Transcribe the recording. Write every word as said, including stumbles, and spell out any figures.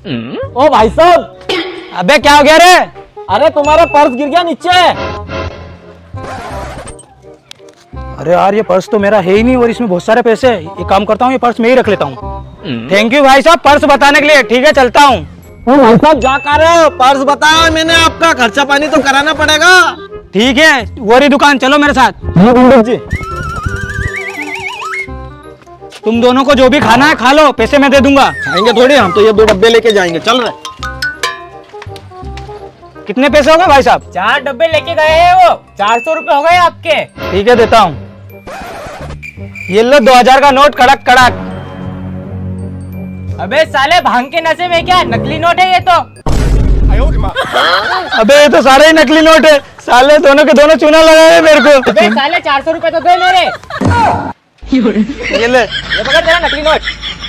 ओ भाई साहब। अबे क्या हो गया रे? अरे तुम्हारा पर्स गिर गया नीचे। अरे यार ये पर्स तो मेरा है ही नहीं और इसमें बहुत सारे पैसे हैं। ये काम करता हूँ, ये पर्स मैं ही रख लेता हूँ। थैंक यू भाई साहब पर्स बताने के लिए। ठीक है चलता हूँ। ओ भाई साहब जा कर रहे हो? पर्स बताया मैंने, आपका खर्चा पानी तो कराना पड़ेगा। ठीक है वो रही दुकान, चलो मेरे साथ। जी तुम दोनों को जो भी खाना है खा लो, पैसे मैं दे दूंगा। खाएंगे थोड़ी, हम तो ये दो डब्बे लेके जाएंगे। चल रहे। कितने पैसे हो गए भाई साहब? चार डब्बे लेके गए हैं वो, चार सौ रुपए हो गए आपके। ठीक है देता हूँ। ये लो दो हजार का नोट कड़क कड़क। अबे साले भांग के नशे में क्या, नकली नोट है ये तो। अबे ये तो सारे ही नकली नोट है। साले दोनों के दोनों चूना लगाए मेरे को। अबे साले चार सौ रुपए तो दे मेरे। ये ले। ये पकड़ तेरा नकली नोट।